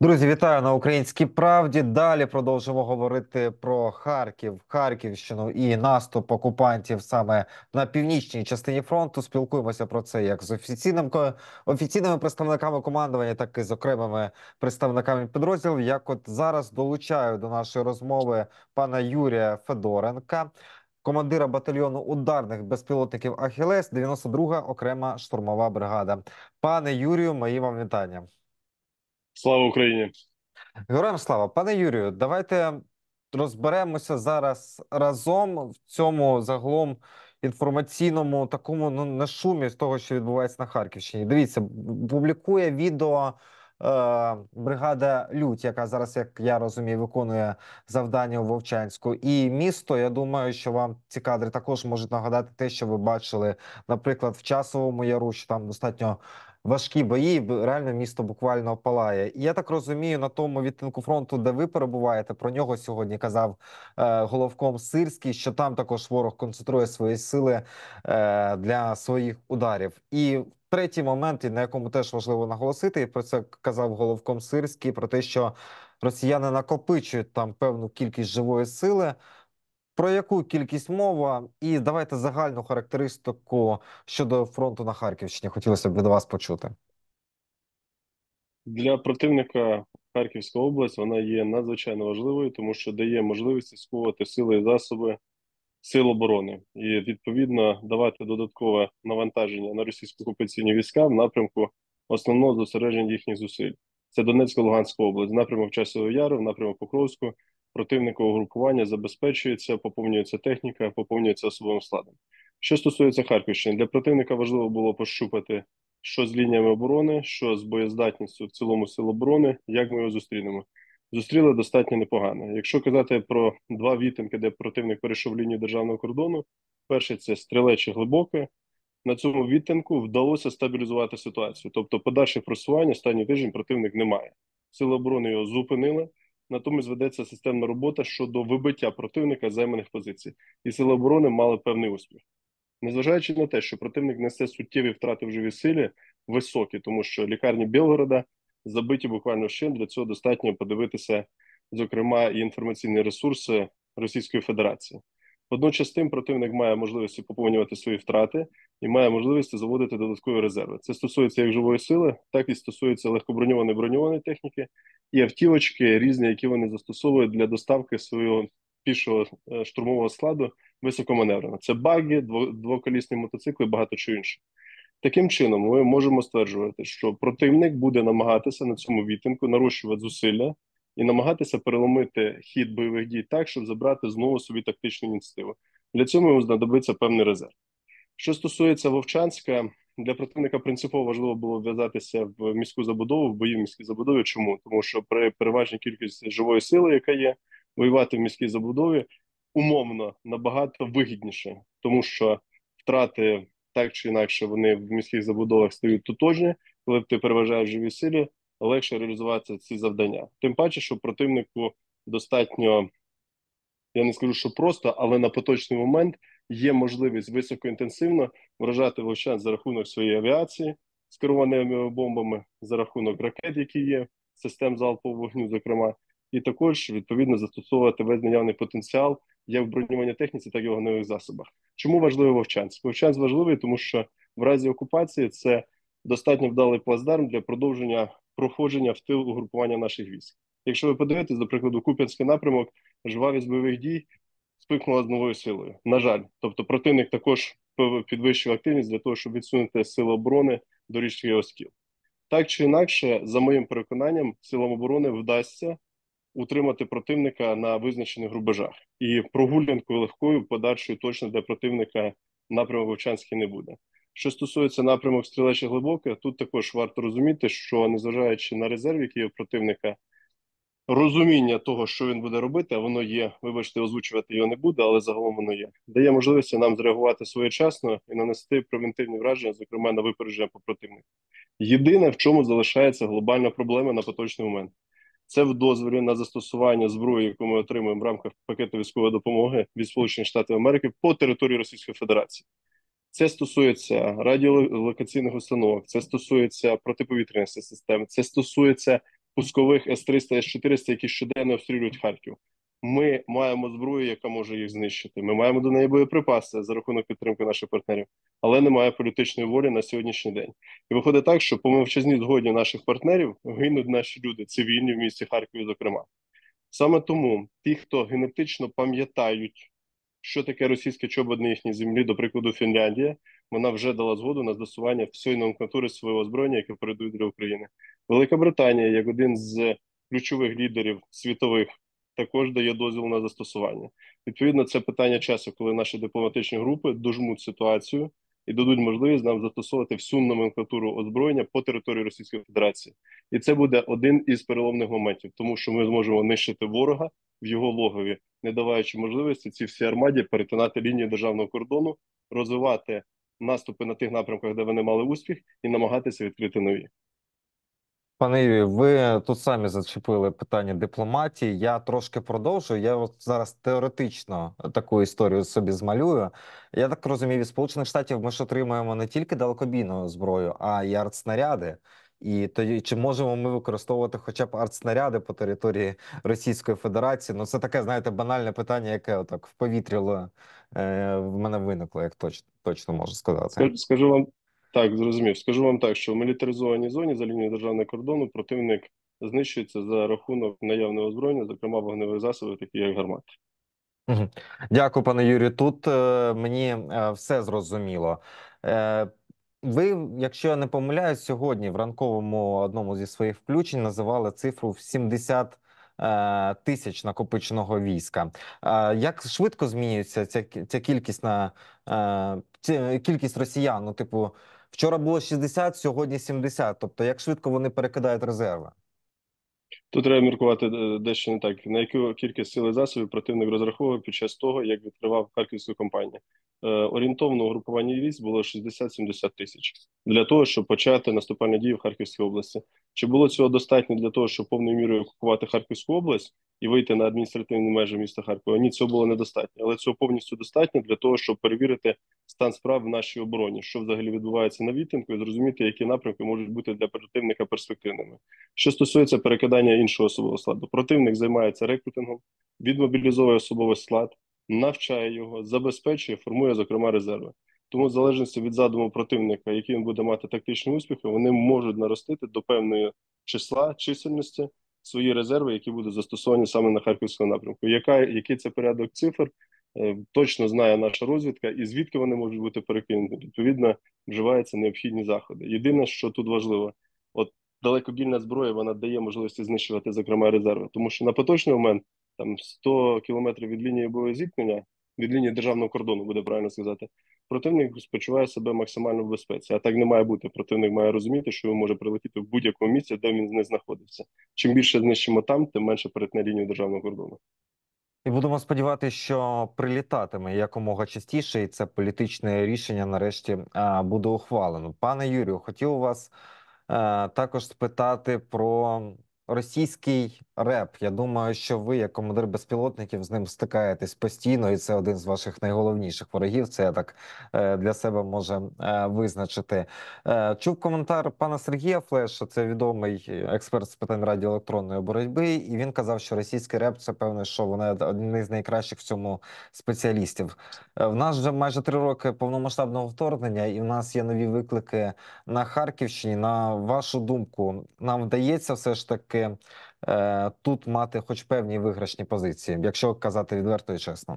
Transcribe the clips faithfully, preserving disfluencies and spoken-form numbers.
Друзі, вітаю на Українській правді. Далі продовжимо говорити про Харків, Харківщину і наступ окупантів саме на північній частині фронту. Спілкуємося про це як з офіційним ко- офіційними представниками командування, так і з окремими представниками підрозділів. Як от зараз долучаю до нашої розмови пана Юрія Федоренка, командира батальйону ударних безпілотників Ахілес, дев'яносто друга окрема штурмова бригада. Пане Юрію, мої вам вітання. Слава Україні! Героям слава, пане Юрію, давайте розберемося зараз разом в цьому загалом інформаційному такому ну не шумі з того, що відбувається на Харківщині. Дивіться, публікує відео е, бригада Лють, яка зараз, як я розумію, виконує завдання у Вовчанську. І місто. Я думаю, що вам ці кадри також можуть нагадати те, що ви бачили, наприклад, в Часовому Яру, що там достатньо важкі бої, б- реально місто буквально палає. І я так розумію, на тому відтинку фронту, де ви перебуваєте, про нього сьогодні казав е, головком Сирський, що там також ворог концентрує свої сили е, для своїх ударів. І третій момент, і на якому теж важливо наголосити, і про це казав головком Сирський, про те, що росіяни накопичують там певну кількість живої сили. Про яку кількість мова? І давайте загальну характеристику щодо фронту на Харківщині. Хотілося б від вас почути. Для противника Харківська область вона є надзвичайно важливою, тому що дає можливість сковувати сили і засоби сил оборони і відповідно давати додаткове навантаження на російські окупаційні війська в напрямку основного зосередження їхніх зусиль. Це Донецька, Луганська область, напрямок Часового Яру, напрямок Покровську. Противникове угрупування забезпечується, поповнюється техніка, поповнюється особовим складом. Що стосується Харківщини, для противника важливо було пощупати, що з лініями оборони, що з боєздатністю в цілому сил оборони, як ми його зустрінемо. Зустріли достатньо непогано. Якщо казати про два відтинки, де противник перейшов лінію державного кордону, перший це стрілече глибоке. На цьому відтинку вдалося стабілізувати ситуацію. Тобто, подальше просування останній тиждень противник не має. Сили оборони його зупинили. Натомість ведеться системна робота щодо вибиття противника з займаних позицій. І сили оборони мали певний успіх. Незважаючи на те, що противник несе суттєві втрати в живій силі, високі, тому що лікарні Білгорода забиті буквально вщент, для цього достатньо подивитися, зокрема, і інформаційні ресурси Російської Федерації. Водночас тим противник має можливості поповнювати свої втрати і має можливості заводити додаткові резерви. Це стосується як живої сили, так і стосується легкоброньованої броньованої техніки і автівочки різні, які вони застосовують для доставки свого пішого е, штурмового складу високоманеврено. Це баги, двоколісні мотоцикли і багато чого інше. Таким чином, ми можемо стверджувати, що противник буде намагатися на цьому відтинку нарощувати зусилля і намагатися переломити хід бойових дій так, щоб забрати знову собі тактичну ініціативу. Для цього йому знадобиться певний резерв. Що стосується Вовчанська, для противника принципово важливо було вв'язатися в міську забудову, в бої в міській забудові. Чому? Тому що при переважній кількості живої сили, яка є, воювати в міській забудові умовно набагато вигідніше, тому що втрати так чи інакше вони в міських забудовах стають тотожні, коли ти переважаєш живій силі, легше реалізувати ці завдання. Тим паче, що противнику достатньо, я не скажу, що просто, але на поточний момент є можливість високоінтенсивно вражати Вовчан за рахунок своєї авіації з керованими бомбами, за рахунок ракет, які є, систем залпового вогню, зокрема, і також відповідно застосовувати весь наявний потенціал як в броньованій техніці, так і в вогневих засобах. Чому важливий Вовчанськ? Вовчанськ важливий, тому що в разі окупації це достатньо вдалий плацдарм для продовження проходження в тил угрупування наших військ. Якщо ви подивитесь, до прикладу, Куп'янський напрямок, жвавість бойових дій спикнула з новою силою. На жаль, тобто противник також підвищив активність для того, щоб відсунути сили оборони до річки Оскіл. Так чи інакше, за моїм переконанням, силам оборони вдасться утримати противника на визначених рубежах. І прогулянкою легкою, подальшою точно для противника напрямок Вовчанський не буде. Що стосується напрямок стрілече глибоке, тут також варто розуміти, що незважаючи на резерв, який є у противника, розуміння того, що він буде робити, а воно є, вибачте, озвучувати його не буде, але загалом воно є. Дає можливість нам зреагувати своєчасно і нанести превентивні враження, зокрема на випередження по противнику. Єдине, в чому залишається глобальна проблема на поточний момент, це в дозволі на застосування зброї, яку ми отримуємо в рамках пакету військової допомоги від Сполучених Штатів Америки по території Російської Федерації. Це стосується радіолокаційних установок, це стосується протиповітряних систем, це стосується пускових С триста, С чотириста, які щоденно обстрілюють Харків. Ми маємо зброю, яка може їх знищити. Ми маємо до неї боєприпаси за рахунок підтримки наших партнерів, але немає політичної волі на сьогоднішній день. І виходить так, що по мовчазній згоді наших партнерів гинуть наші люди, цивільні в місті Харкові, зокрема. Саме тому ті, хто генетично пам'ятають, що таке російське чобот на їхній землі, до прикладу, Фінляндія, вона вже дала згоду на застосування всієї номенклатури свого озброєння, яке передають для України. Велика Британія, як один з ключових лідерів світових, також дає дозвіл на застосування. Відповідно, це питання часу, коли наші дипломатичні групи дожмуть ситуацію і дадуть можливість нам застосовувати всю номенклатуру озброєння по території Російської Федерації. І це буде один із переломних моментів, тому що ми зможемо нищити ворога в його логові, не даваючи можливості цій всій армаді перетинати лінію державного кордону, розвивати наступи на тих напрямках, де вони мали успіх, і намагатися відкрити нові. Пане Юрію, ви тут самі зачепили питання дипломатії. Я трошки продовжую. Я от зараз теоретично таку історію собі змалюю. Я так розумію, від Сполучених Штатів ми ж отримуємо не тільки далекобійну зброю, а й артснаряди. І тоді чи можемо ми використовувати хоча б артснаряди по території Російської Федерації? Ну це таке, знаєте, банальне питання, яке отак в повітрі е, в мене виникло, як точно точно можу сказати. Скажу, скажу вам так, зрозумів. Скажу вам так, що в мілітаризованій зоні за лінією державного кордону противник знищується за рахунок наявного озброєння, зокрема вогневих засобів, такі як гармати. Мгм. Дякую, пане Юрію. Тут е, мені е, все зрозуміло. Е, ви, якщо я не помиляюсь, сьогодні в ранковому одному зі своїх включень називали цифру в сімдесят е, тисяч накопиченого війська. Е, як швидко змінюється ця, ця кількість на е, ця кількість росіян? Ну, типу, вчора було шістдесят, сьогодні сімдесят. Тобто, як швидко вони перекидають резерви? Тут треба міркувати е, дещо не так. На яку кількість сил і засобів противник розраховував під час того, як відкривав харківську кампанію. Е, орієнтовно угрупування військ було шістдесят-сімдесят тисяч для того, щоб почати наступальні дії в Харківській області. Чи було цього достатньо для того, щоб повною мірою окупувати Харківську область і вийти на адміністративні межі міста Харкова? Ні, цього було недостатньо. Але цього повністю достатньо для того, щоб перевірити стан справ в нашій обороні, що взагалі відбувається на відтинку, і зрозуміти, які напрямки можуть бути для противника перспективними. Що стосується перекидання іншого особового складу, противник займається рекрутингом, відмобілізовує особовий склад, навчає його, забезпечує, формує, зокрема, резерви. Тому, в залежності від задуму противника, який він буде мати тактичні успіхи, вони можуть наростити до певної числа, чисельності свої резерви, які будуть застосовані саме на Харківському напрямку. Яка, який це порядок цифр, е, точно знає наша розвідка, і звідки вони можуть бути перекинуті. Відповідно, вживаються необхідні заходи. Єдине, що тут важливо, от далекобільна зброя, вона дає можливості знищувати, зокрема, резерви. Тому що на поточний момент там сто кілометрів від лінії бойового зіткнення, від лінії державного кордону, буде правильно сказати, противник спочуває себе максимально в безпеці. А так не має бути. Противник має розуміти, що він може прилетіти в будь-якому місці, де він не знаходиться. Чим більше знищимо там, тим менше перетне лінію державного кордону. І будемо сподіватися, що прилітатиме якомога частіше, і це політичне рішення нарешті а, буде ухвалено. Пане Юрію, хотів у вас а, також спитати про російський реп. Я думаю, що ви, як командир безпілотників, з ним стикаєтесь постійно, і це один з ваших найголовніших ворогів. Це я так е, для себе може е, визначити. Е, Чув коментар пана Сергія Флеша, це відомий експерт з питань радіоелектронної боротьби, і він казав, що російський реп це певне, що вони одні з найкращих в цьому спеціалістів. Е, В нас вже майже три роки повномасштабного вторгнення, і в нас є нові виклики на Харківщині. На вашу думку, нам вдається все ж таки е, тут мати хоч певні виграшні позиції, якщо казати відверто і чесно?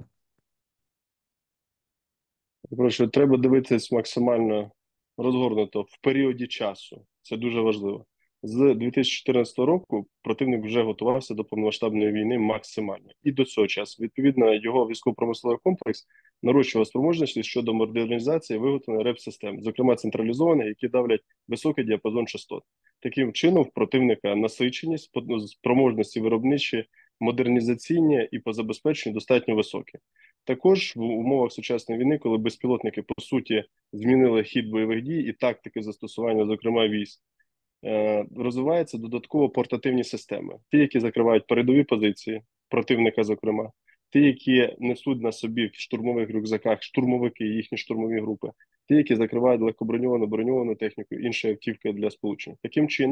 Прошу, треба дивитись максимально розгорнуто в періоді часу. Це дуже важливо. З дві тисячі чотирнадцятого року противник вже готувався до повномасштабної війни максимально. І до цього часу, відповідно, його військово-промисловий комплекс нарощував спроможності щодо модернізації виготовлення реп-систем, зокрема централізованих, які давлять високий діапазон частот. Таким чином, в противника насиченість, спроможності виробничі, модернізаційні і по забезпеченню достатньо високі. Також в умовах сучасної війни, коли безпілотники по суті змінили хід бойових дій і тактики застосування, зокрема військ, е, розвиваються додатково портативні системи, ті, які закривають передові позиції противника, зокрема, ті, які несуть на собі в штурмових рюкзаках штурмовики і їхні штурмові групи, ті, які закривають легкоброньовану броньовану техніку, інші автівки для сполучення. Таким чином,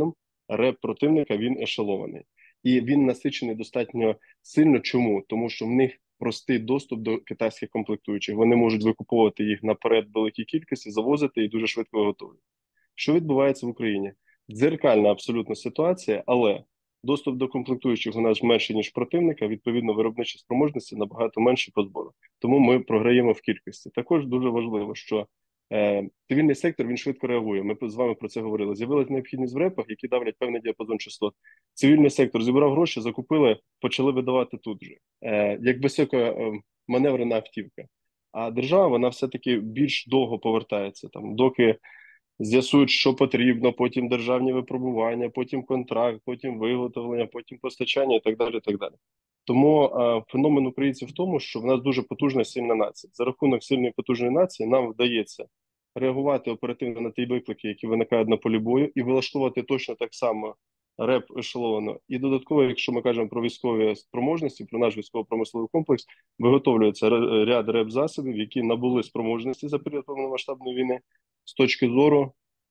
реп противника він ешелований. І він насичений достатньо сильно. Чому? Тому що в них простий доступ до китайських комплектуючих. Вони можуть викуповувати їх наперед в великій кількості, завозити і дуже швидко виготовлювати. Що відбувається в Україні? Дзеркальна абсолютно ситуація, але доступ до комплектуючих у нас менше, ніж противника, відповідно, виробничі спроможності набагато менші по збору. Тому ми програємо в кількості. Також дуже важливо, що е, цивільний сектор він швидко реагує. Ми з вами про це говорили. З'явилася необхідність в репах, які давлять певний діапазон частот. Цивільний сектор зібрав гроші, закупили, почали видавати тут же. Е, як висока е, маневрена автівка. А держава, вона все-таки більш довго повертається там, доки з'ясують, що потрібно, потім державні випробування, потім контракт, потім виготовлення, потім постачання і так далі. І так далі. Тому а, феномен українців в тому, що в нас дуже потужна сильна нація. За рахунок сильної потужної нації нам вдається реагувати оперативно на ті виклики, які виникають на полі бою, і вилаштувати точно так само реп ешеловано. І додатково, якщо ми кажемо про військові спроможності, про наш військово-промисловий комплекс, виготовлюється ряд реп-засобів, які набули спроможності за період повномасштабної війни з точки зору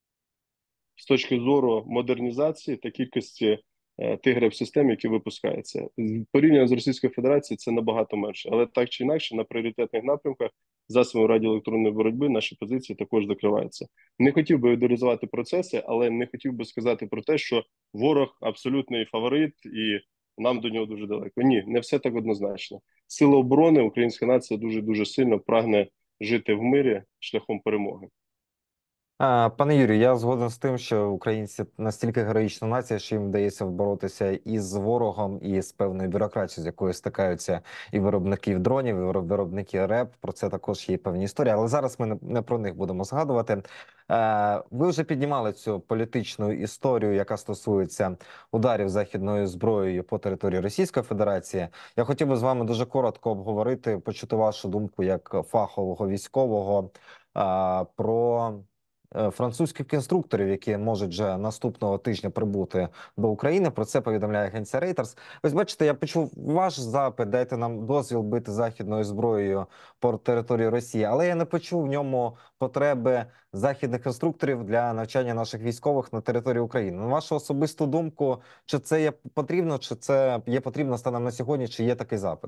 з точки зору модернізації та кількості е, тих реп-систем, які випускаються. Порівняно з Російською Федерацією це набагато менше, але так чи інакше на пріоритетних напрямках засобів радіоелектронної боротьби наші позиції також закриваються. Не хотів би ідеалізувати процеси, але не хотів би сказати про те, що ворог абсолютний фаворит і нам до нього дуже далеко. Ні, не все так однозначно. Сила оборони, українська нація дуже дуже сильно прагне жити в мирі шляхом перемоги. А, Пане Юрію, я згоден з тим, що українці настільки героїчна нація, що їм вдається боротися і з ворогом, і з певною бюрократією, з якою стикаються і виробники дронів, і виробники РЕП. Про це також є певні історії, але зараз ми не, не про них будемо згадувати. Е, ви вже піднімали цю політичну історію, яка стосується ударів західною зброєю по території Російської Федерації. Я хотів би з вами дуже коротко обговорити, почути вашу думку як фахового військового е, про е, французьких інструкторів, які можуть вже наступного тижня прибути до України. Про це повідомляє агенція Reuters. Ось бачите, я почув ваш запит, дайте нам дозвіл бити західною зброєю по території Росії, але я не почув в ньому потреби західних інструкторів для навчання наших військових на території України. На вашу особисту думку, чи це є потрібно, чи це є потрібно станом на сьогодні, чи є такий запит?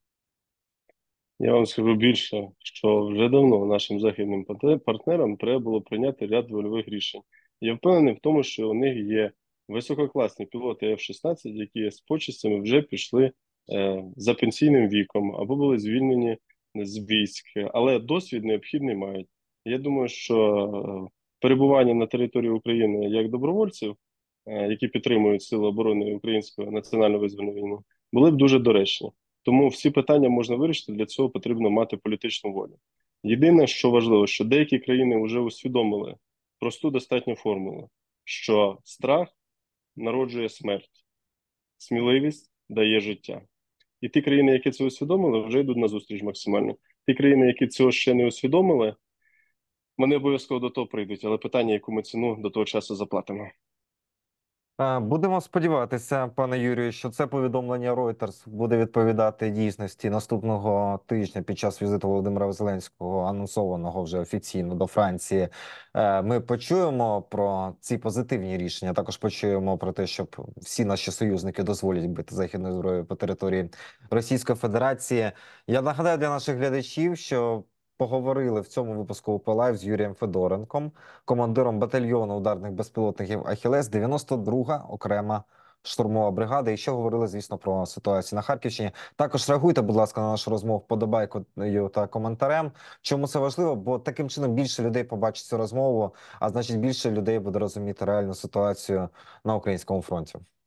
Я вам скажу більше, що вже давно нашим західним партне- партнерам треба було прийняти ряд вольових рішень. Я впевнений в тому, що у них є висококласні пілоти еф шістнадцять, які з почестями вже пішли е, за пенсійним віком або були звільнені з військ, але досвід необхідний мають. Я думаю, що е, перебування на території України як добровольців, е, які підтримують Сили оборони Української національно-визвольної війни, були б дуже доречні. Тому всі питання можна вирішити, для цього потрібно мати політичну волю. Єдине, що важливо, що деякі країни вже усвідомили просту достатню формулу, що страх народжує смерть, сміливість дає життя. І ті країни, які це усвідомили, вже йдуть на зустріч максимально. Ті країни, які цього ще не усвідомили, вони обов'язково до того прийдуть, але питання, яку ми ціну до того часу заплатимо. Е, Будемо сподіватися, пане Юрію, що це повідомлення Reuters буде відповідати дійсності наступного тижня під час візиту Володимира Зеленського, анонсованого вже офіційно до Франції. Е, Ми почуємо про ці позитивні рішення. Також почуємо про те, щоб всі наші союзники дозволять бити західною зброєю по території Російської Федерації. Я нагадаю для наших глядачів, що поговорили в цьому випуску УП Лайв з Юрієм Федоренком, командиром батальйону ударних безпілотників «Ахілес», дев'яносто друга окрема штурмова бригада. І ще говорили, звісно, про ситуацію на Харківщині. Також реагуйте, будь ласка, на нашу розмову вподобайкою та коментарем. Чому це важливо? Бо таким чином більше людей побачить цю розмову, а значить більше людей буде розуміти реальну ситуацію на українському фронті.